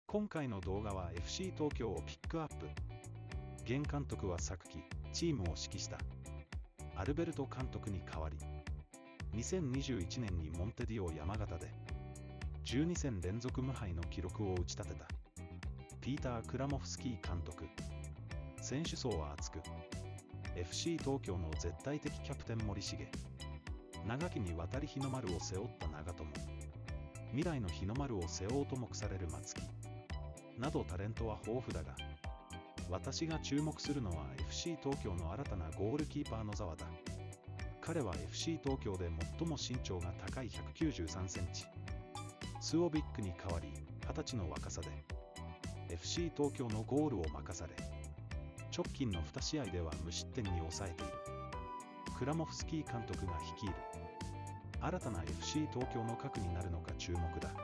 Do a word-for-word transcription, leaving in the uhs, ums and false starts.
今回の動画は エフシー 東京をピックアップ。現監督は昨季、チームを指揮したアルベルト監督に代わり、にせんにじゅういちねんにモンテディオ山形でじゅうにせん連続無敗の記録を打ち立てたピーター・クラモフスキー監督。選手層は厚く、エフシー 東京の絶対的キャプテン森重、長きにわたり日の丸を背負った長友、未来の日の丸を背負おうと目される松木などタレントは豊富だが、私が注目するのは エフシー 東京の新たなゴールキーパー野沢だ。彼は エフシー 東京で最も身長が高いひゃくきゅうじゅうさんセンチ。スウォビックに代わりはたちの若さで エフシー 東京のゴールを任され、直近のに試合では無失点に抑えている。クラモフスキー監督が率いる新たな エフシー 東京の核になるのか注目だ。